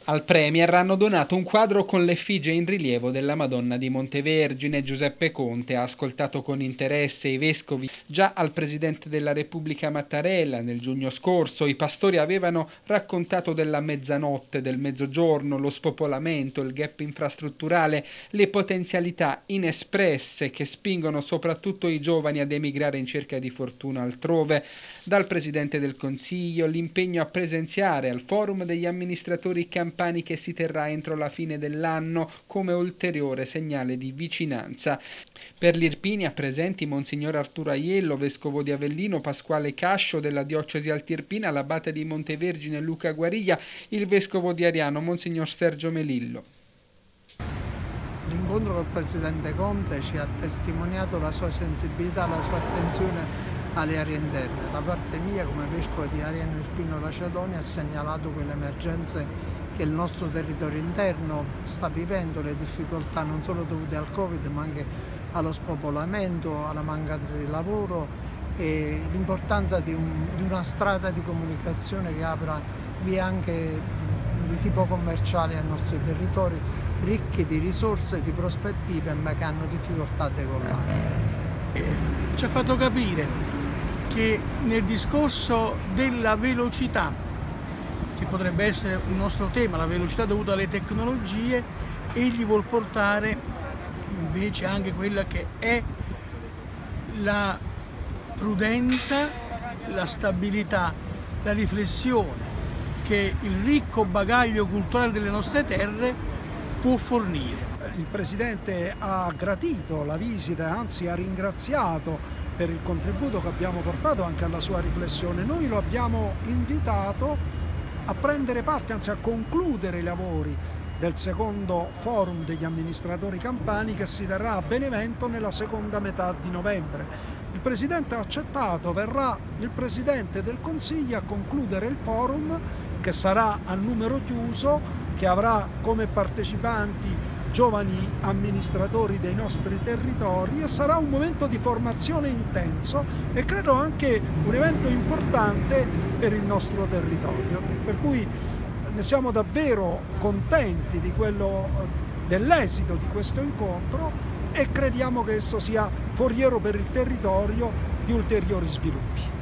Al Premier hanno donato un quadro con l'effigie in rilievo della Madonna di Montevergine. Giuseppe Conte ha ascoltato con interesse i vescovi. Già al Presidente della Repubblica Mattarella nel giugno scorso i pastori avevano raccontato della mezzanotte, del mezzogiorno, lo spopolamento, il gap infrastrutturale, le potenzialità inespresse che spingono soprattutto i giovani ad emigrare in cerca di fortuna altrove. Dal Presidente del Consiglio l'impegno a presenziare al Forum degli amministratori campani che si terrà entro la fine dell'anno come ulteriore segnale di vicinanza. Per l'Irpinia presenti Monsignor Arturo Aiello, Vescovo di Avellino, Pasquale Cascio della Diocesi Altirpina, l'Abate di Montevergine Luca Guariglia, il Vescovo di Ariano Monsignor Sergio Melillo. L'incontro col Presidente Conte ci ha testimoniato la sua sensibilità, la sua attenzione alle aree interne. Da parte mia, come Vescovo di Ariano Irpino Lacedonia, ha segnalato quelle emergenze che il nostro territorio interno sta vivendo, le difficoltà non solo dovute al Covid ma anche allo spopolamento, alla mancanza di lavoro e l'importanza di una strada di comunicazione che apra vie anche di tipo commerciale ai nostri territori, ricchi di risorse, di prospettive ma che hanno difficoltà a decollare. Ci ha fatto capire che nel discorso della velocità, che potrebbe essere un nostro tema, la velocità dovuta alle tecnologie, egli vuol portare invece anche quella che è la prudenza, la stabilità, la riflessione che il ricco bagaglio culturale delle nostre terre può fornire. Il Presidente ha gradito la visita, anzi ha ringraziato per il contributo che abbiamo portato anche alla sua riflessione. Noi lo abbiamo invitato a prendere parte, anzi a concludere i lavori del secondo forum degli amministratori campani che si terrà a Benevento nella seconda metà di novembre. Il Presidente ha accettato, verrà il Presidente del Consiglio a concludere il forum che sarà a numero chiuso, che avrà come partecipanti giovani amministratori dei nostri territori e sarà un momento di formazione intenso e credo anche un evento importante per il nostro territorio, per cui ne siamo davvero contenti dell'esito di questo incontro e crediamo che esso sia foriero per il territorio di ulteriori sviluppi.